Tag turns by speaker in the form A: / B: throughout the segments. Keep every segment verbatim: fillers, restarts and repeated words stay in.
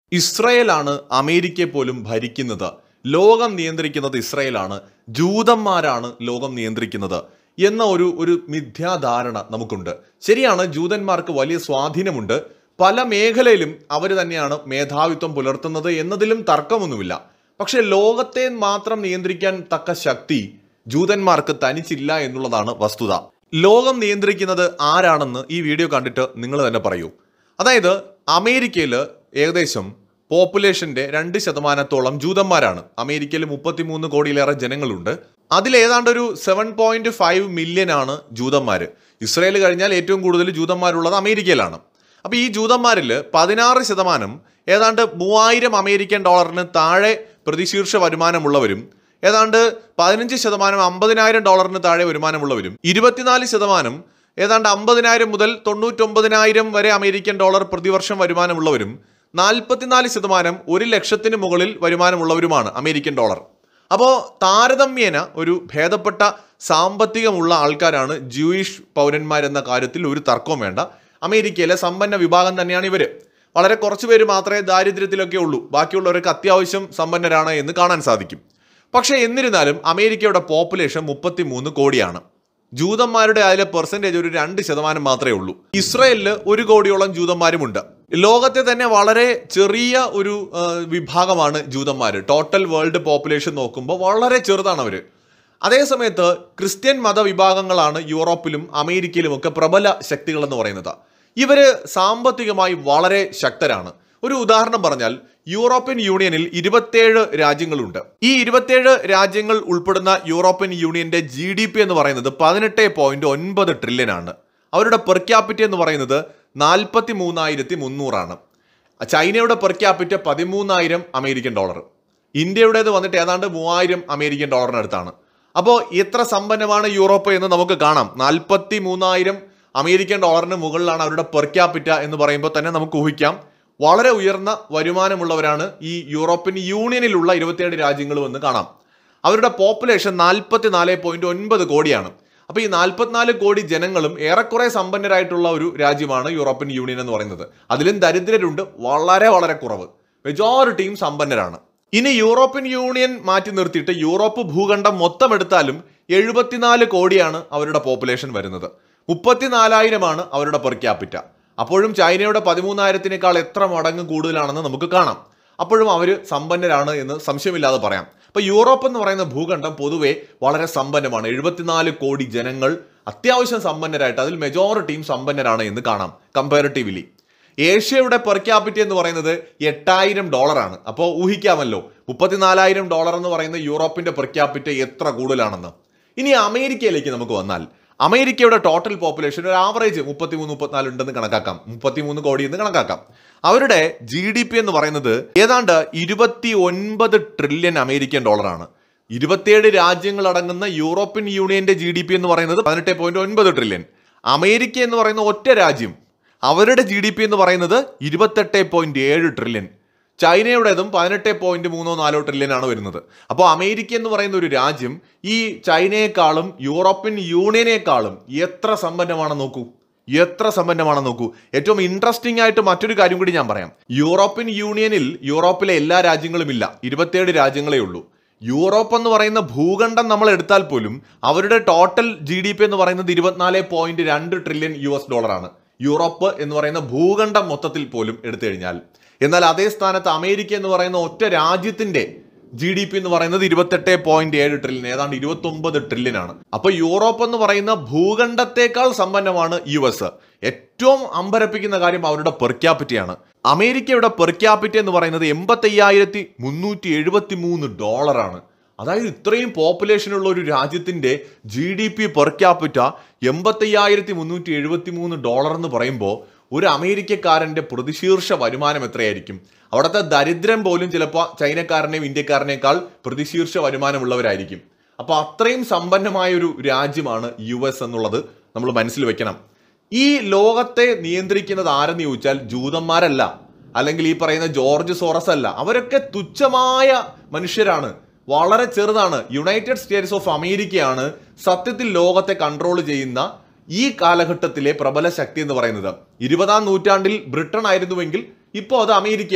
A: ഇസ്രായേലാണ് അമേരിക്കയെ പോലും ഭരിക്കുന്നത്. ലോകം നിയന്ത്രിക്കുന്നത് ഇസ്രായേലാണ്. ജൂതന്മാരാണ് ലോകം നിയന്ത്രിക്കുന്നത് എന്ന ഒരു ഒരു മിഥ്യാധാരണ നമുക്കുണ്ട്. ശരിയാണ്, ജൂതന്മാർക്ക് വലിയ സ്വാധീനമുണ്ട്. പല മേഖലയിലും അവർ തന്നെയാണ് മേധാവിത്വം പുലർത്തുന്നത് എന്നതിലും തർക്കമൊന്നുമില്ല. പക്ഷെ ലോകത്തെ മാത്രം നിയന്ത്രിക്കാൻ തക്ക ശക്തി ജൂതന്മാർക്ക് തനിച്ചില്ല എന്നുള്ളതാണ് വസ്തുത. ലോകം നിയന്ത്രിക്കുന്നത് ആരാണെന്ന് ഈ വീഡിയോ കണ്ടിട്ട് നിങ്ങൾ തന്നെ പറയൂ. അതായത് അമേരിക്കയിൽ ഏകദേശം പോപ്പുലേഷന്റെ രണ്ട് ശതമാനത്തോളം ജൂതന്മാരാണ്. അമേരിക്കയിൽ മുപ്പത്തിമൂന്ന് കോടിയിലേറെ ജനങ്ങളുണ്ട്. അതിൽ ഏതാണ്ട് ഒരു സെവൻ പോയിന്റ് ഫൈവ് മില്യൺ ആണ് ജൂതന്മാർ. ഇസ്രായേൽ കഴിഞ്ഞാൽ ഏറ്റവും കൂടുതൽ ജൂതന്മാരുള്ളത് അമേരിക്കയിലാണ്. അപ്പോൾ ഈ ജൂതന്മാരിൽ പതിനാറ് ശതമാനം ഏതാണ്ട് മൂവായിരം അമേരിക്കൻ ഡോളറിന് താഴെ പ്രതിശീർഷ വരുമാനമുള്ളവരും, ഏതാണ്ട് പതിനഞ്ച് ശതമാനം അമ്പതിനായിരം ഡോളറിന് താഴെ വരുമാനമുള്ളവരും, ഇരുപത്തിനാല് ശതമാനം ഏതാണ്ട് അമ്പതിനായിരം മുതൽ തൊണ്ണൂറ്റൊമ്പതിനായിരം വരെ അമേരിക്കൻ ഡോളർ പ്രതിവർഷം വരുമാനമുള്ളവരും, നാൽപ്പത്തിനാല് ശതമാനം ഒരു ലക്ഷത്തിന് മുകളിൽ വരുമാനമുള്ളവരുമാണ് അമേരിക്കൻ ഡോളർ. അപ്പോൾ താരതമ്യേന ഒരു ഭേദപ്പെട്ട സാമ്പത്തികമുള്ള ആൾക്കാരാണ് ജൂയിഷ് പൗരന്മാരെന്ന കാര്യത്തിൽ ഒരു തർക്കവും വേണ്ട. അമേരിക്കയിലെ സമ്പന്ന വിഭാഗം തന്നെയാണ് ഇവർ. വളരെ കുറച്ച് പേര് മാത്രമേ ദാരിദ്ര്യത്തിലൊക്കെ ഉള്ളൂ. ബാക്കിയുള്ളവരൊക്കെ അത്യാവശ്യം സമ്പന്നരാണ് എന്ന് കാണാൻ സാധിക്കും. പക്ഷേ എന്നിരുന്നാലും അമേരിക്കയുടെ പോപ്പുലേഷൻ മുപ്പത്തി മൂന്ന് കോടിയാണ്. ജൂതന്മാരുടെ അതിലെ പെർസെൻറ്റേജ് ഒരു രണ്ട് ശതമാനം മാത്രമേ ഉള്ളൂ. ഇസ്രായേലിൽ ഒരു കോടിയോളം ജൂതന്മാരുമുണ്ട്. ലോകത്തെ തന്നെ വളരെ ചെറിയ ഒരു വിഭാഗമാണ് ജൂതന്മാർ. ടോട്ടൽ വേൾഡ് പോപ്പുലേഷൻ നോക്കുമ്പോൾ വളരെ ചെറുതാണ് അവർ. അതേസമയത്ത് ക്രിസ്ത്യൻ മതവിഭാഗങ്ങളാണ് യൂറോപ്പിലും അമേരിക്കയിലും ഒക്കെ പ്രബല ശക്തികൾ എന്ന് പറയുന്നത്. ഇവർ സാമ്പത്തികമായി വളരെ ശക്തരാണ്. ഒരു ഉദാഹരണം പറഞ്ഞാൽ യൂറോപ്യൻ യൂണിയനിൽ ഇരുപത്തേഴ് രാജ്യങ്ങളുണ്ട്. ഈ ഇരുപത്തേഴ് രാജ്യങ്ങൾ ഉൾപ്പെടുന്ന യൂറോപ്യൻ യൂണിയന്റെ ജി ഡി പി എന്ന് പറയുന്നത് പതിനെട്ട് പോയിന്റ് ഒൻപത് ട്രില്യൺ ആണ്. അവരുടെ പെർ ക്യാപിറ്റ എന്ന് പറയുന്നത് നാൽപ്പത്തി മൂന്നായിരത്തി മുന്നൂറാണ്. ചൈനയുടെ പെർ ക്യാപിറ്റ പതിമൂന്നായിരം അമേരിക്കൻ ഡോളർ. ഇന്ത്യയുടേത് വന്നിട്ട് ഏതാണ്ട് മൂവായിരം അമേരിക്കൻ ഡോളറിനടുത്താണ്. അപ്പോൾ എത്ര സമ്പന്നമാണ് യൂറോപ്പ് എന്ന് നമുക്ക് കാണാം. നാൽപ്പത്തി മൂന്നായിരം അമേരിക്കൻ ഡോളറിന് മുകളിലാണ് അവരുടെ പെർ ക്യാപിറ്റ എന്ന് പറയുമ്പോൾ തന്നെ നമുക്ക് ഊഹിക്കാം വളരെ ഉയർന്ന വരുമാനമുള്ളവരാണ് ഈ യൂറോപ്യൻ യൂണിയനിലുള്ള ഇരുപത്തിയേഴ് രാജ്യങ്ങളും എന്ന് കാണാം. അവരുടെ പോപ്പുലേഷൻ നാൽപ്പത്തി നാല് പോയിന്റ് ഒൻപത് കോടിയാണ്. അപ്പോൾ ഈ നാൽപ്പത്തിനാല് കോടി ജനങ്ങളും ഏറെക്കുറെ സമ്പന്നരായിട്ടുള്ള ഒരു രാജ്യമാണ് യൂറോപ്യൻ യൂണിയൻ എന്ന് പറയുന്നത്. അതിലും ദരിദ്രരുണ്ട്, വളരെ വളരെ കുറവ്. മെജോറിറ്റിയും സമ്പന്നരാണ്. ഇനി യൂറോപ്യൻ യൂണിയൻ മാറ്റി നിർത്തിയിട്ട് യൂറോപ്പ് ഭൂഖണ്ഡം മൊത്തം എടുത്താലും എഴുപത്തിനാല് കോടിയാണ് അവരുടെ പോപ്പുലേഷൻ വരുന്നത്. മുപ്പത്തിനാലായിരമാണ് അവരുടെ പെർ ക്യാപിറ്റ. അപ്പോഴും ചൈനയുടെ പതിമൂന്നായിരത്തിനേക്കാൾ എത്ര മടങ്ങ് കൂടുതലാണെന്ന് നമുക്ക് കാണാം. അപ്പോഴും അവർ സമ്പന്നരാണ് എന്ന് സംശയമില്ലാതെ പറയാം. അപ്പോൾ യൂറോപ്പ് എന്ന് പറയുന്ന ഭൂഖണ്ഡം പൊതുവെ വളരെ സമ്പന്നമാണ്. എഴുപത്തിനാല് കോടി ജനങ്ങൾ അത്യാവശ്യം സമ്പന്നരായിട്ട് അതിൽ മെജോറിറ്റിയും സമ്പന്നരാണ് എന്ന് കാണാം കമ്പാരിറ്റീവ്ലി. ഏഷ്യയുടെ പെർ ക്യാപിറ്റ എന്ന് പറയുന്നത് എട്ടായിരം ഡോളറാണ്. അപ്പോൾ ഊഹിക്കാമല്ലോ മുപ്പത്തിനാലായിരം ഡോളർ എന്ന് പറയുന്ന യൂറോപ്പിന്റെ പെർ ക്യാപിറ്റ എത്ര കൂടുതലാണെന്ന്. ഇനി അമേരിക്കയിലേക്ക് നമുക്ക് വന്നാൽ അമേരിക്കയുടെ ടോട്ടൽ പോപ്പുലേഷൻ ഒരു ആവറേജ് മുപ്പത്തിമൂന്ന് മുപ്പത്തിനാല് ഉണ്ടെന്ന് കണക്കാക്കാം. മുപ്പത്തിമൂന്ന് കോടി എന്ന് കണക്കാക്കാം. അവരുടെ ജി ഡി പി എന്ന് പറയുന്നത് ഏതാണ്ട് ഇരുപത്തി ഒൻപത് ട്രില്യൺ അമേരിക്കൻ ഡോളറാണ്. ഇരുപത്തിയേഴ് രാജ്യങ്ങൾ അടങ്ങുന്ന യൂറോപ്യൻ യൂണിയന്റെ ജി ഡി പി എന്ന് പറയുന്നത് പതിനെട്ട് പോയിന്റ് ഒൻപത് ട്രില്യൺ. അമേരിക്ക എന്ന് പറയുന്ന ഒറ്റ രാജ്യം, അവരുടെ ജി ഡി പി എന്ന് പറയുന്നത് ഇരുപത്തെട്ട് പോയിന്റ് ഏഴ് ട്രില്യൺ. ചൈനയുടേതും പതിനെട്ട് പോയിന്റ് മൂന്നോ നാലോ ട്രില്യൺ ആണ് വരുന്നത്. അപ്പോൾ അമേരിക്ക എന്ന് പറയുന്ന ഒരു രാജ്യം ഈ ചൈനയെക്കാളും യൂറോപ്യൻ യൂണിയനേക്കാളും എത്ര സമ്പന്നമാണെന്ന് നോക്കൂ, എത്ര സമ്പന്നമാണെന്ന് നോക്കൂ. ഏറ്റവും ഇൻട്രസ്റ്റിംഗ് ആയിട്ട് മറ്റൊരു കാര്യം കൂടി ഞാൻ പറയാം. യൂറോപ്യൻ യൂണിയനിൽ യൂറോപ്പിലെ എല്ലാ രാജ്യങ്ങളും ഇല്ല, ഇരുപത്തിയേഴ് രാജ്യങ്ങളേ ഉള്ളൂ. യൂറോപ്പ് എന്ന് പറയുന്ന ഭൂഖണ്ഡം നമ്മൾ എടുത്താൽ പോലും അവരുടെ ടോട്ടൽ ജി ഡി പി എന്ന് പറയുന്നത് ഇരുപത്തിനാല് പോയിന്റ് രണ്ട് ട്രില്യൺ യു എസ് ഡോളറാണ്. യൂറോപ്പ് എന്ന് പറയുന്ന ഭൂഖണ്ഡം മൊത്തത്തിൽ പോലും എടുത്തു കഴിഞ്ഞാൽ. എന്നാൽ അതേ സ്ഥാനത്ത് അമേരിക്ക എന്ന് പറയുന്ന ഒറ്റ രാജ്യത്തിന്റെ ജി ഡി പി എന്ന് പറയുന്നത് ഇരുപത്തെട്ട് പോയിന്റ് ഏഴ് ട്രില്യൺ, ഏതാണ്ട് ഇരുപത്തി ഒമ്പത് ട്രില്യൺ ആണ്. അപ്പൊ യൂറോപ്പ് എന്ന് പറയുന്ന ഭൂഖണ്ഡത്തെക്കാൾ സമ്പന്നമാണ് യു എസ്. ഏറ്റവും അമ്പരപ്പിക്കുന്ന കാര്യം അവരുടെ പെർ ക്യാപിറ്റയാണ്. അമേരിക്കയുടെ പെർ ക്യാപിറ്റ എന്ന് പറയുന്നത് എൺപത്തി അയ്യായിരത്തി മുന്നൂറ്റി എഴുപത്തി മൂന്ന് ഡോളറാണ്. അതായത് ഇത്രയും പോപ്പുലേഷൻ ഉള്ള ഒരു രാജ്യത്തിന്റെ G D P per capita എൺപത്തി അയ്യായിരത്തി മുന്നൂറ്റി എഴുപത്തി മൂന്ന് ഡോളർ എന്ന് പറയുമ്പോൾ ഒരു അമേരിക്കക്കാരന്റെ പ്രതിശീർഷ വരുമാനം എത്രയായിരിക്കും? അവിടുത്തെ ദരിദ്രം പോലും ചിലപ്പോൾ ചൈനക്കാരനെയും ഇന്ത്യക്കാരനേക്കാൾ പ്രതിശീർഷ വരുമാനമുള്ളവരായിരിക്കും. അപ്പോൾ അത്രയും സമ്പന്നമായ ഒരു രാജ്യമാണ് യു എസ് എന്നുള്ളത് നമ്മൾ മനസ്സിൽ വെക്കണം. ഈ ലോകത്തെ നിയന്ത്രിക്കുന്നത് ആരെന്ന് ചോദിച്ചാൽ ജൂതന്മാരല്ല, അല്ലെങ്കിൽ ഈ പറയുന്ന ജോർജ് സോറസ് അല്ല. അവരൊക്കെ തുച്ഛമായ മനുഷ്യരാണ്, വളരെ ചെറുതാണ്. യുണൈറ്റഡ് സ്റ്റേറ്റ്സ് ഓഫ് അമേരിക്കയാണ് സത്യത്തിൽ ലോകത്തെ കൺട്രോൾ ചെയ്യുന്ന ഈ കാലഘട്ടത്തിലെ പ്രബല ശക്തി എന്ന് പറയുന്നത്. ഇരുപതാം നൂറ്റാണ്ടിൽ ബ്രിട്ടൻ ആയിരുന്നുവെങ്കിൽ ഇപ്പോൾ അത് അമേരിക്കയാണ്.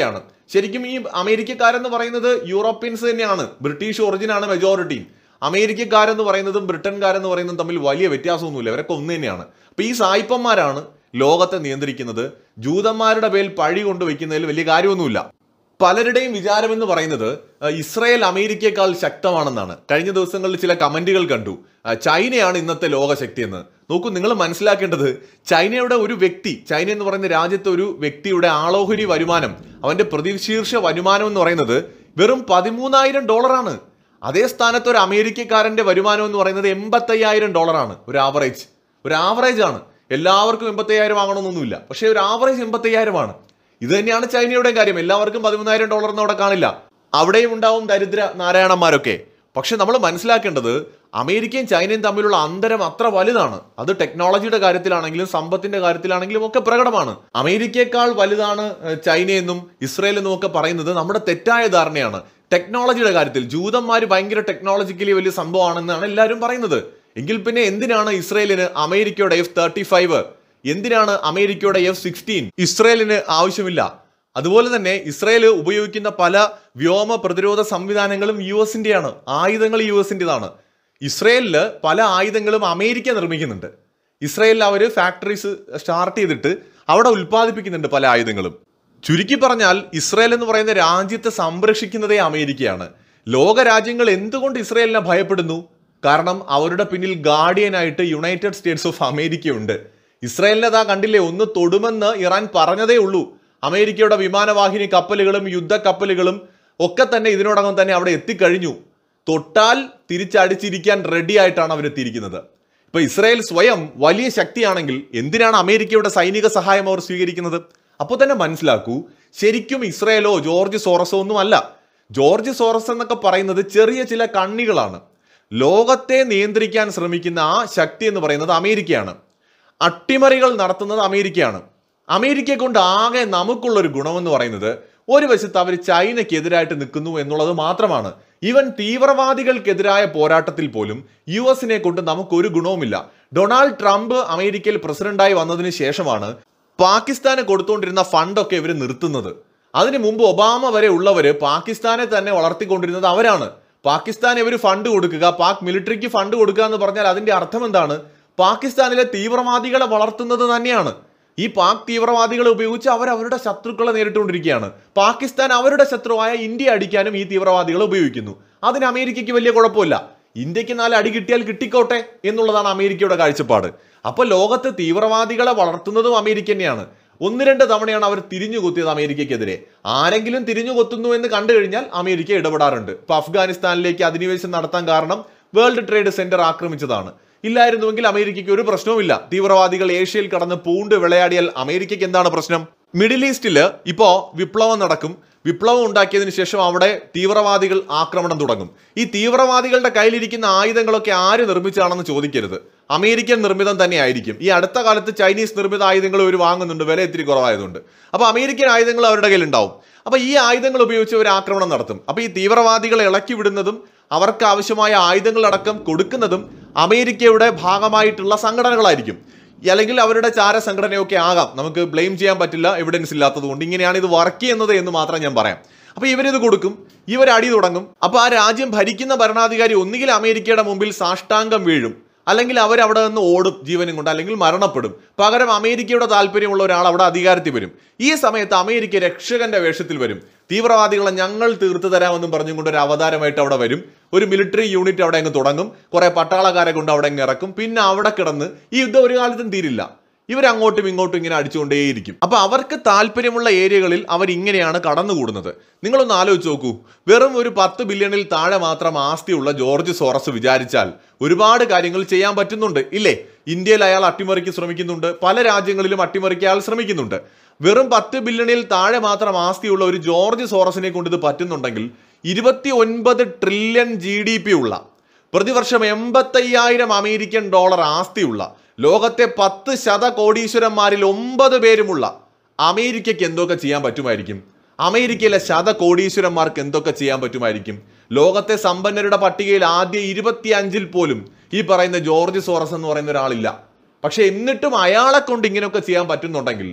A: ശരിക്കും ഈ അമേരിക്കക്കാരെന്ന് പറയുന്നത് യൂറോപ്യൻസ് തന്നെയാണ്, ബ്രിട്ടീഷ് ഒറിജിനാണ് മെജോറിറ്റി. അമേരിക്കക്കാരെന്ന് പറയുന്നതും ബ്രിട്ടൻകാരെന്ന് പറയുന്നതും തമ്മിൽ വലിയ വ്യത്യാസമൊന്നുമില്ല, അവരൊക്കെ ഒന്ന് തന്നെയാണ്. അപ്പൊ ഈ സായിപ്പന്മാരാണ് ലോകത്തെ നിയന്ത്രിക്കുന്നത്. ജൂതന്മാരുടെ പേരിൽ പഴി കൊണ്ടുവയ്ക്കുന്നതിൽ വലിയ കാര്യമൊന്നുമില്ല. പലരുടെയും വിചാരം എന്ന് പറയുന്നത് ഇസ്രായേൽ അമേരിക്കയേക്കാൾ ശക്തമാണെന്നാണ്. കഴിഞ്ഞ ദിവസങ്ങളിൽ ചില കമന്റുകൾ കണ്ടു, ചൈനയാണ് ഇന്നത്തെ ലോകശക്തി എന്ന്. നോക്കൂ, നിങ്ങൾ മനസ്സിലാക്കേണ്ടത് ചൈനയുടെ ഒരു വ്യക്തി, ചൈന എന്ന് പറയുന്ന രാജ്യത്തെ ഒരു വ്യക്തിയുടെ ആളോഹരി വരുമാനം, അവന്റെ പ്രതിശീർഷ വരുമാനം എന്ന് പറയുന്നത് വെറും പതിമൂന്നായിരം ഡോളറാണ്. അതേ സ്ഥാനത്ത് ഒരു അമേരിക്കക്കാരന്റെ വരുമാനം എന്ന് പറയുന്നത് എൺപത്തയ്യായിരം ഡോളറാണ്. ഒരു ആവറേജ് ഒരു ആവറേജ് ആണ്. എല്ലാവർക്കും എൺപത്തയ്യായിരം ആകണമെന്നൊന്നുമില്ല, പക്ഷേ ഒരു ആവറേജ് എൺപത്തയ്യായിരം ആണ്. ഇത് തന്നെയാണ് ചൈനയുടെ കാര്യം. എല്ലാവർക്കും പതിമൂന്നായിരം ഡോളർ ഒന്നും അവിടെ കാണില്ല. അവിടെയും ഉണ്ടാവും ദരിദ്ര നാരായണന്മാരൊക്കെ. പക്ഷെ നമ്മൾ മനസ്സിലാക്കേണ്ടത് അമേരിക്കയും ചൈനയും തമ്മിലുള്ള അന്തരം അത്ര വലുതാണ്. അത് ടെക്നോളജിയുടെ കാര്യത്തിലാണെങ്കിലും സമ്പത്തിന്റെ കാര്യത്തിലാണെങ്കിലും ഒക്കെ പ്രകടമാണ്. അമേരിക്കയെക്കാൾ വലുതാണ് ചൈനയെന്നും ഇസ്രയേൽ എന്നും ഒക്കെ പറയുന്നത് നമ്മുടെ തെറ്റായ ധാരണയാണ്. ടെക്നോളജിയുടെ കാര്യത്തിൽ ജൂതന്മാർ ഭയങ്കര ടെക്നോളജിക്കലി വലിയ സംഭവമാണെന്നാണ് എല്ലാവരും പറയുന്നത്. എങ്കിൽ പിന്നെ എന്തിനാണ് ഇസ്രയേലിന് അമേരിക്കയുടെ എഫ് തേർട്ടി ഫൈവ്, എന്തിനാണ് അമേരിക്കയുടെ എഫ് സിക്സ്റ്റീൻ ഇസ്രയേലിന് ആവശ്യമില്ല? അതുപോലെ തന്നെ ഇസ്രയേൽ ഉപയോഗിക്കുന്ന പല വ്യോമ പ്രതിരോധ സംവിധാനങ്ങളും യു എസിന്റെയാണ്, ആയുധങ്ങൾ യു എസിൻ്റെതാണ്. ഇസ്രയേലില് പല ആയുധങ്ങളും അമേരിക്ക നിർമ്മിക്കുന്നുണ്ട്. ഇസ്രയേലിൽ അവർ ഫാക്ടറീസ് സ്റ്റാർട്ട് ചെയ്തിട്ട് അവിടെ ഉൽപ്പാദിപ്പിക്കുന്നുണ്ട് പല ആയുധങ്ങളും. ചുരുക്കി പറഞ്ഞാൽ ഇസ്രയേൽ എന്ന് പറയുന്ന രാജ്യത്തെ സംരക്ഷിക്കുന്നതേ അമേരിക്കയാണ്. ലോക രാജ്യങ്ങൾ എന്തുകൊണ്ട് ഇസ്രയേലിനെ ഭയപ്പെടുന്നു? കാരണം അവരുടെ പിന്നിൽ ഗാർഡിയനായിട്ട് യുണൈറ്റഡ് സ്റ്റേറ്റ്സ് ഓഫ് അമേരിക്കയുണ്ട്. ഇസ്രായേലിനെ അതാ കണ്ടില്ലേ, ഒന്ന് തൊടുമെന്ന് ഇറാൻ പറഞ്ഞതേ ഉള്ളൂ. അമേരിക്കയുടെ വിമാനവാഹിനി കപ്പലുകളും യുദ്ധ കപ്പലുകളും ഒക്കെ തന്നെ ഇതിനോടകം തന്നെ അവിടെ എത്തിക്കഴിഞ്ഞു. തൊട്ടാൽ തിരിച്ചടിച്ചിരിക്കാൻ റെഡി ആയിട്ടാണ് അവർ എത്തിയിരിക്കുന്നത്. ഇപ്പൊ ഇസ്രായേൽ സ്വയം വലിയ ശക്തിയാണെങ്കിൽ എന്തിനാണ് അമേരിക്കയുടെ സൈനിക സഹായം അവർ സ്വീകരിക്കുന്നത്? അപ്പോൾ തന്നെ മനസ്സിലാക്കൂ, ശരിക്കും ഇസ്രായേലോ ജോർജ് സോറസോ ഒന്നും അല്ല. ജോർജ് സോറസ് എന്നൊക്കെ പറയുന്നത് ചെറിയ ചില കണ്ണികളാണ്. ലോകത്തെ നിയന്ത്രിക്കാൻ ശ്രമിക്കുന്ന ആ ശക്തി എന്ന് പറയുന്നത് അമേരിക്കയാണ്. അട്ടിമറികൾ നടത്തുന്നത് അമേരിക്കയാണ്. അമേരിക്കയെ കൊണ്ട് ആകെ നമുക്കുള്ളൊരു ഗുണമെന്ന് പറയുന്നത് ഒരു വശത്ത് അവർ ചൈനയ്ക്കെതിരായിട്ട് നിൽക്കുന്നു എന്നുള്ളത് മാത്രമാണ്. ഈവൻ തീവ്രവാദികൾക്കെതിരായ പോരാട്ടത്തിൽ പോലും യു എസിനെ കൊണ്ട് നമുക്കൊരു ഗുണവുമില്ല. ഡൊണാൾഡ് ട്രംപ് അമേരിക്കയിൽ പ്രസിഡന്റായി വന്നതിന് ശേഷമാണ് പാകിസ്ഥാന് കൊടുത്തുകൊണ്ടിരുന്ന ഫണ്ടൊക്കെ ഇവർ നിർത്തുന്നത്. അതിനു മുമ്പ് ഒബാമ വരെ ഉള്ളവര് പാകിസ്ഥാനെ തന്നെ വളർത്തിക്കൊണ്ടിരുന്നത് അവരാണ്. പാകിസ്ഥാൻ ഇവർ ഫണ്ട് കൊടുക്കുക, പാക് മിലിറ്ററിക്ക് ഫണ്ട് കൊടുക്കുക എന്ന് പറഞ്ഞാൽ അതിന്റെ അർത്ഥം എന്താണ്? പാകിസ്ഥാനിലെ തീവ്രവാദികളെ വളർത്തുന്നത് തന്നെയാണ്. ഈ പാക് തീവ്രവാദികളെ ഉപയോഗിച്ച് അവർ അവരുടെ ശത്രുക്കളെ നേരിട്ടുകൊണ്ടിരിക്കുകയാണ്. പാകിസ്ഥാൻ അവരുടെ ശത്രുവായ ഇന്ത്യ അടിക്കാനും ഈ തീവ്രവാദികളെ ഉപയോഗിക്കുന്നു. അതിന് അമേരിക്കയ്ക്ക് വലിയ കുഴപ്പമില്ല. ഇന്ത്യക്ക് നാല് അടി കിട്ടിയാൽ കിട്ടിക്കോട്ടെ എന്നുള്ളതാണ് അമേരിക്കയുടെ കാഴ്ചപ്പാട്. അപ്പൊ ലോകത്ത് തീവ്രവാദികളെ വളർത്തുന്നതും അമേരിക്ക തന്നെയാണ്. ഒന്ന് രണ്ട് തവണയാണ് അവർ തിരിഞ്ഞു കൊത്തിയത് അമേരിക്കയ്ക്കെതിരെ. ആരെങ്കിലും തിരിഞ്ഞു കൊത്തുന്നു എന്ന് കണ്ടു കഴിഞ്ഞാൽ അമേരിക്ക ഇടപെടാറുണ്ട്. ഇപ്പൊ അഫ്ഗാനിസ്ഥാനിലേക്ക് അധിനിവേശം നടത്താൻ കാരണം വേൾഡ് ട്രേഡ് സെന്റർ ആക്രമിച്ചതാണ്. ഇല്ലായിരുന്നുവെങ്കിൽ അമേരിക്കയ്ക്ക് ഒരു പ്രശ്നവുമില്ല. തീവ്രവാദികൾ ഏഷ്യയിൽ കടന്ന് പൂണ്ട് വിളയാടിയാൽ അമേരിക്കയ്ക്ക് എന്താണ് പ്രശ്നം? മിഡിൽ ഈസ്റ്റില് ഇപ്പോ വിപ്ലവം നടക്കും. വിപ്ലവം ഉണ്ടാക്കിയതിനു ശേഷം അവിടെ തീവ്രവാദികൾ ആക്രമണം തുടങ്ങും. ഈ തീവ്രവാദികളുടെ കയ്യിലിരിക്കുന്ന ആയുധങ്ങളൊക്കെ ആര് നിർമ്മിച്ചാണെന്ന് ചോദിക്കരുത്. അമേരിക്കൻ നിർമ്മിതം തന്നെ ആയിരിക്കും. ഈ അടുത്ത കാലത്ത് ചൈനീസ് നിർമ്മിത ആയുധങ്ങൾ അവർ വാങ്ങുന്നുണ്ട്, വില ഇത്തിരി കുറവായതുകൊണ്ട്. അപ്പൊ അമേരിക്കൻ ആയുധങ്ങൾ അവരുടെ കയ്യിൽ ഉണ്ടാവും. അപ്പൊ ഈ ആയുധങ്ങൾ ഉപയോഗിച്ച് അവർ ആക്രമണം നടത്തും. അപ്പൊ ഈ തീവ്രവാദികളെ ഇളക്കി വിടുന്നതും അവർക്ക് ആവശ്യമായ ആയുധങ്ങളടക്കം കൊടുക്കുന്നതും അമേരിക്കയുടെ ഭാഗമായിട്ടുള്ള സംഘടനകളായിരിക്കും. അല്ലെങ്കിൽ അവരുടെ ചാര സംഘടനയൊക്കെ ആകാം. നമുക്ക് ബ്ലെയിം ചെയ്യാൻ പറ്റില്ല, എവിഡൻസ് ഇല്ലാത്തത് കൊണ്ട്. ഇങ്ങനെയാണ് ഇത് വർക്ക് ചെയ്യുന്നത് എന്ന് മാത്രം ഞാൻ പറയാം. അപ്പൊ ഇവരിത് കൊടുക്കും, ഇവർ അടി തുടങ്ങും. അപ്പൊ ആ രാജ്യം ഭരിക്കുന്ന ഭരണാധികാരി ഒന്നുകിൽ അമേരിക്കയുടെ മുമ്പിൽ സാഷ്ടാംഗം വീഴും, അല്ലെങ്കിൽ അവരവിടെ നിന്ന് ഓടും ജീവനും കൊണ്ട്, അല്ലെങ്കിൽ മരണപ്പെടും. പകരം അമേരിക്കയുടെ താല്പര്യമുള്ള ഒരാൾ അവിടെ അധികാരത്തിൽ വരും. ഈ സമയത്ത് അമേരിക്ക രക്ഷകന്റെ വേഷത്തിൽ വരും. തീവ്രവാദികളെ ഞങ്ങൾ തീർത്തു തരാമെന്നും പറഞ്ഞുകൊണ്ട് ഒരു അവതാരമായിട്ട് അവിടെ വരും. ഒരു മിലിറ്ററി യൂണിറ്റ് അവിടെ അങ്ങ് തുടങ്ങും. കുറെ പട്ടാളക്കാരെ കൊണ്ട് അവിടെ അങ്ങ് ഇറക്കും. പിന്നെ അവിടെ കിടന്ന് ഈ യുദ്ധം ഒരു കാലത്തും തീരില്ല. ഇവരങ്ങോട്ടും ഇങ്ങോട്ടും ഇങ്ങനെ അടിച്ചുകൊണ്ടേയിരിക്കും. അപ്പൊ അവർക്ക് താല്പര്യമുള്ള ഏരിയകളിൽ അവർ ഇങ്ങനെയാണ് കടന്നുകൂടുന്നത്. നിങ്ങളൊന്ന് ആലോചിച്ച് നോക്കൂ. വെറും ഒരു പത്ത് ബില്യണിൽ താഴെ മാത്രം ആസ്തിയുള്ള ജോർജ് സോറസ് വിചാരിച്ചാൽ ഒരുപാട് കാര്യങ്ങൾ ചെയ്യാൻ പറ്റുന്നുണ്ട്, ഇല്ലേ? ഇന്ത്യയിൽ അയാൾ അട്ടിമറിക്ക് ശ്രമിക്കുന്നുണ്ട്, പല രാജ്യങ്ങളിലും അട്ടിമറിക്ക് അയാൾ ശ്രമിക്കുന്നുണ്ട്. വെറും പത്ത് ബില്യണിൽ താഴെ മാത്രം ആസ്തിയുള്ള ഒരു ജോർജ് സോറസിനെ കൊണ്ട് ഇത് പറ്റുന്നുണ്ടെങ്കിൽ ഇരുപത്തി ഒൻപത് ട്രില്യൺ ജി ഡി പി ഉള്ള, പ്രതിവർഷം എൺപത്തയ്യായിരം അമേരിക്കൻ ഡോളർ ആസ്തിയുള്ള, ലോകത്തെ പത്ത് ശതകോടീശ്വരന്മാരിൽ ഒമ്പത് പേരുമുള്ള അമേരിക്കയ്ക്ക് എന്തൊക്കെ ചെയ്യാൻ പറ്റുമായിരിക്കും? അമേരിക്കയിലെ ശതകോടീശ്വരന്മാർക്ക് എന്തൊക്കെ ചെയ്യാൻ പറ്റുമായിരിക്കും? ലോകത്തെ സമ്പന്നരുടെ പട്ടികയിൽ ആദ്യ ഇരുപത്തി അഞ്ചിൽ പോലും ഈ പറയുന്ന ജോർജ് സോറസ് എന്ന് പറയുന്ന ഒരാളില്ല. പക്ഷെ എന്നിട്ടും അയാളെ കൊണ്ട് ഇങ്ങനെയൊക്കെ ചെയ്യാൻ പറ്റുന്നുണ്ടെങ്കിൽ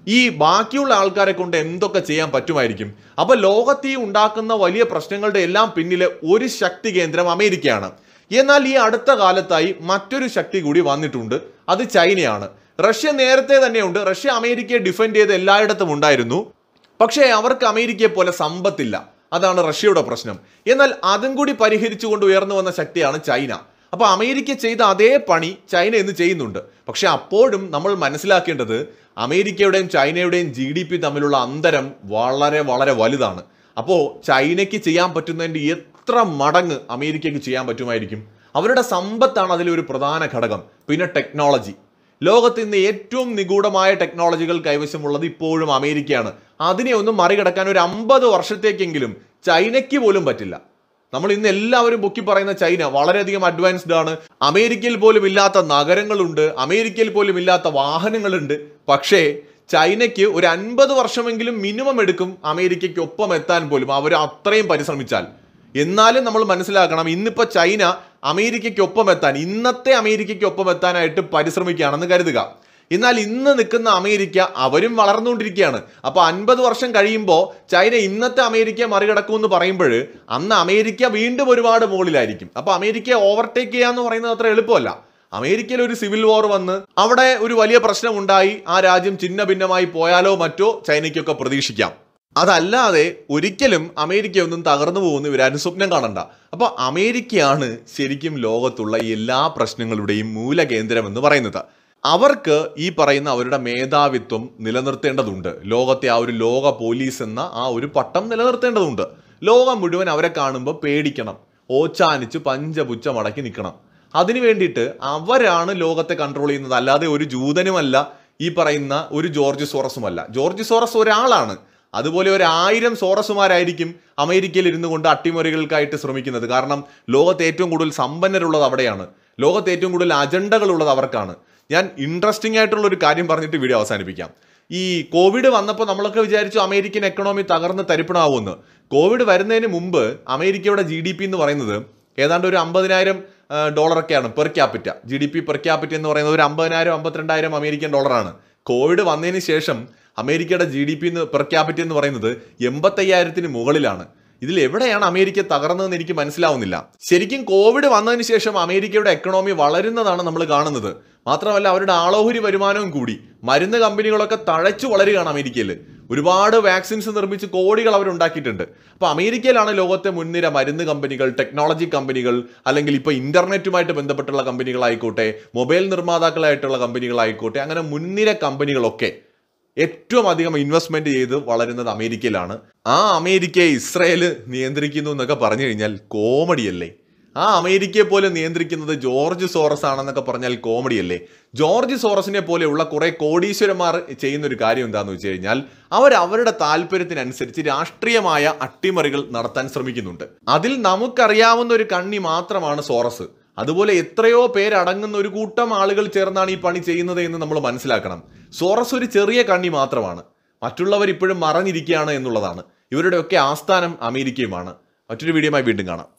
A: ഈ ബാക്കിയുള്ള ആൾക്കാരെ കൊണ്ട് എന്തൊക്കെ ചെയ്യാൻ പറ്റുമായിരിക്കും? അപ്പൊ ലോകത്ത് ഈ ഉണ്ടാക്കുന്ന വലിയ പ്രശ്നങ്ങളുടെ എല്ലാം പിന്നിലെ ഒരു ശക്തി കേന്ദ്രം അമേരിക്കയാണ്. എന്നാൽ ഈ അടുത്ത കാലത്തായി മറ്റൊരു ശക്തി കൂടി വന്നിട്ടുണ്ട്, അത് ചൈനയാണ്. റഷ്യ നേരത്തെ തന്നെയുണ്ട്. റഷ്യ അമേരിക്കയെ ഡിഫെൻഡ് ചെയ്ത് എല്ലായിടത്തും ഉണ്ടായിരുന്നു. പക്ഷേ അവർക്ക് അമേരിക്കയെ പോലെ സമ്പത്തില്ല, അതാണ് റഷ്യയുടെ പ്രശ്നം. എന്നാൽ അതും കൂടി പരിഹരിച്ചുകൊണ്ട് ഉയർന്നു വന്ന ശക്തിയാണ് ചൈന. അപ്പൊ അമേരിക്ക ചെയ്ത അതേ പണി ചൈന ഇന്ന് ചെയ്യുന്നുണ്ട്. പക്ഷെ അപ്പോഴും നമ്മൾ മനസ്സിലാക്കേണ്ടത് അമേരിക്കയുടെയും ചൈനയുടെയും ജി ഡി പി തമ്മിലുള്ള അന്തരം വളരെ വളരെ വലുതാണ്. അപ്പോൾ ചൈനയ്ക്ക് ചെയ്യാൻ പറ്റുന്നതിൻ്റെ എത്ര മടങ്ങ് അമേരിക്കയ്ക്ക് ചെയ്യാൻ പറ്റുമായിരിക്കും? അവരുടെ സമ്പത്താണ് അതിലൊരു പ്രധാന ഘടകം. പിന്നെ ടെക്നോളജി, ലോകത്ത് ഇന്ന് ഏറ്റവും നിഗൂഢമായ ടെക്നോളജികൾ കൈവശമുള്ളത് ഇപ്പോഴും അമേരിക്കയാണ്. അതിനെ ഒന്നും മറികടക്കാൻ ഒരു അമ്പത് വർഷത്തേക്കെങ്കിലും ചൈനയ്ക്ക് പോലും പറ്റില്ല. നമ്മൾ ഇന്ന് എല്ലാവരും പൊക്കി പറയുന്ന ചൈന വളരെയധികം അഡ്വാൻസ്ഡ് ആണ്, അമേരിക്കയിൽ പോലും ഇല്ലാത്ത നഗരങ്ങളുണ്ട്, അമേരിക്കയിൽ പോലും ഇല്ലാത്ത വാഹനങ്ങളുണ്ട്. പക്ഷേ ചൈനയ്ക്ക് ഒരു അൻപത് വർഷമെങ്കിലും മിനിമം എടുക്കും അമേരിക്കയ്ക്ക് ഒപ്പം എത്താൻ പോലും, അവർ അത്രയും പരിശ്രമിച്ചാൽ. എന്നാലും നമ്മൾ മനസ്സിലാക്കണം, ഇന്നിപ്പോൾ ചൈന അമേരിക്കയ്ക്ക് ഒപ്പം എത്താൻ, ഇന്നത്തെ അമേരിക്കയ്ക്ക് ഒപ്പം എത്താനായിട്ട് പരിശ്രമിക്കുകയാണെന്ന് കരുതുക. എന്നാൽ ഇന്ന് നിൽക്കുന്ന അമേരിക്ക അവരും വളർന്നുകൊണ്ടിരിക്കുകയാണ്. അപ്പൊ അൻപത് വർഷം കഴിയുമ്പോൾ ചൈന ഇന്നത്തെ അമേരിക്കയെ മറികടക്കുമെന്ന് പറയുമ്പോൾ അന്ന് അമേരിക്ക വീണ്ടും ഒരുപാട് മുകളിലായിരിക്കും. അപ്പൊ അമേരിക്കയെ ഓവർടേക്ക് ചെയ്യാന്ന് പറയുന്നത് അത്ര എളുപ്പമല്ല. അമേരിക്കയിൽ ഒരു സിവിൽ വാർ വന്ന് അവിടെ ഒരു വലിയ പ്രശ്നം ഉണ്ടായി ആ രാജ്യം ചിഹ്ന ഭിന്നമായി പോയാലോ മറ്റോ ചൈനയ്ക്കൊക്കെ പ്രതീക്ഷിക്കാം. അതല്ലാതെ ഒരിക്കലും അമേരിക്കയൊന്നും തകർന്നു പോകുന്ന ഇവർ അനുസ്വപ്നം കാണണ്ട. അപ്പൊ അമേരിക്കയാണ് ശരിക്കും ലോകത്തുള്ള എല്ലാ പ്രശ്നങ്ങളുടെയും മൂലകേന്ദ്രം എന്ന് പറയുന്നത്. അവർക്ക് ഈ പറയുന്ന അവരുടെ മേധാവിത്വം നിലനിർത്തേണ്ടതുണ്ട്. ലോകത്തെ ആ ഒരു ലോക പോലീസ് എന്ന ആ ഒരു പട്ടം നിലനിർത്തേണ്ടതുണ്ട്. ലോകം മുഴുവൻ അവരെ കാണുമ്പോൾ പേടിക്കണം, ഓച്ചാനിച്ച് പഞ്ചപുച്ച മടക്കി നിൽക്കണം. അതിനു വേണ്ടിയിട്ട് അവരാണ് ലോകത്തെ കൺട്രോൾ ചെയ്യുന്നത്, അല്ലാതെ ഒരു ജൂതനുമല്ല, ഈ പറയുന്ന ഒരു ജോർജ് സോറസുമല്ല. ജോർജ് സോറസ് ഒരാളാണ്. അതുപോലെ ഒരു ആയിരം സോറസുമാരായിരിക്കും അമേരിക്കയിൽ ഇരുന്നു കൊണ്ട് അട്ടിമറികൾക്കായിട്ട് ശ്രമിക്കുന്നത്. കാരണം ലോകത്ത് ഏറ്റവും കൂടുതൽ സമ്പന്നരുള്ളത് അവിടെയാണ്, ലോകത്ത് ഏറ്റവും കൂടുതൽ അജണ്ടകളുള്ളത് അവർക്കാണ്. ഞാൻ ഇൻട്രസ്റ്റിംഗ് ആയിട്ടുള്ള ഒരു കാര്യം പറഞ്ഞിട്ട് വീഡിയോ അവസാനിപ്പിക്കാം. ഈ കോവിഡ് വന്നപ്പോൾ നമ്മളൊക്കെ വിചാരിച്ചു അമേരിക്കൻ എക്കണോമി തകർന്ന് തരിപ്പണമാവുമെന്ന്. കോവിഡ് വരുന്നതിന് മുമ്പ് അമേരിക്കയുടെ ജി ഡി പി എന്ന് പറയുന്നത് ഏതാണ്ട് ഒരു അമ്പതിനായിരം ഡോളറൊക്കെയാണ് per capita. G D P per capita എന്ന് പറയുന്നത് ഒരു അമ്പതിനായിരം അമ്പത്തിരണ്ടായിരം അമേരിക്കൻ ഡോളറാണ്. കോവിഡ് വന്നതിന് ശേഷം അമേരിക്കയുടെ G D P per capita എന്ന് പറയുന്നത് എൺപത്തയ്യായിരത്തിന് മുകളിലാണ്. ഇതിൽ എവിടെയാണ് അമേരിക്ക തകർന്നതെന്ന് എനിക്ക് മനസ്സിലാവുന്നില്ല. ശരിക്കും കോവിഡ് വന്നതിന് ശേഷം അമേരിക്കയുടെ എക്കണോമി വളരുന്നതാണ് നമ്മൾ കാണുന്നത്. മാത്രമല്ല അവരുടെ ആളോഹരി വരുമാനവും കൂടി. മരുന്ന് കമ്പനികളൊക്കെ തഴച്ചു വളരുകയാണ് അമേരിക്കയിൽ. ഒരുപാട് വാക്സിൻസ് നിർമ്മിച്ച് കോടികൾ അവരുണ്ടാക്കിയിട്ടുണ്ട്. അപ്പോൾ അമേരിക്കയിലാണ് ലോകത്തെ മുൻനിര മരുന്ന് കമ്പനികൾ, ടെക്നോളജി കമ്പനികൾ, അല്ലെങ്കിൽ ഇപ്പോൾ ഇന്റർനെറ്റുമായിട്ട് ബന്ധപ്പെട്ടുള്ള കമ്പനികളായിക്കോട്ടെ, മൊബൈൽ നിർമ്മാതാക്കളായിട്ടുള്ള കമ്പനികളായിക്കോട്ടെ, അങ്ങനെ മുൻനിര കമ്പനികളൊക്കെ ഏറ്റവും അധികം ഇൻവെസ്റ്റ്മെന്റ് ചെയ്ത് വളരുന്നത് അമേരിക്കയിലാണ്. ആ അമേരിക്കയെ ഇസ്രയേൽ നിയന്ത്രിക്കുന്നു എന്നൊക്കെ പറഞ്ഞു കഴിഞ്ഞാൽ കോമഡിയല്ലേ? ആ അമേരിക്കയെ പോലെ നിയന്ത്രിക്കുന്നത് ജോർജ് സോറസ് ആണെന്നൊക്കെ പറഞ്ഞാൽ കോമഡിയല്ലേ? ജോർജ് സോറസിനെ പോലെയുള്ള കുറെ കോടീശ്വരന്മാർ ചെയ്യുന്ന ഒരു കാര്യം എന്താണെന്ന് വെച്ച് കഴിഞ്ഞാൽ അവർ അവരുടെ താല്പര്യത്തിനനുസരിച്ച് രാഷ്ട്രീയമായ അട്ടിമറികൾ നടത്താൻ ശ്രമിക്കുന്നുണ്ട്. അതിൽ നമുക്കറിയാവുന്ന ഒരു കണ്ണി മാത്രമാണ് സോറസ്. അതുപോലെ എത്രയോ പേരടങ്ങുന്ന ഒരു കൂട്ടം ആളുകൾ ചേർന്നാണ് ഈ പണി ചെയ്യുന്നത് എന്ന് നമ്മൾ മനസ്സിലാക്കണം. സോറസ് ഒരു ചെറിയ കണ്ണി മാത്രമാണ്, മറ്റുള്ളവർ ഇപ്പോഴും മറഞ്ഞിരിക്കുകയാണ് എന്നുള്ളതാണ്. ഇവരുടെയൊക്കെ ആസ്ഥാനം അമേരിക്കയുമാണ്. മറ്റൊരു വീഡിയോയുമായി വീണ്ടും കാണാം.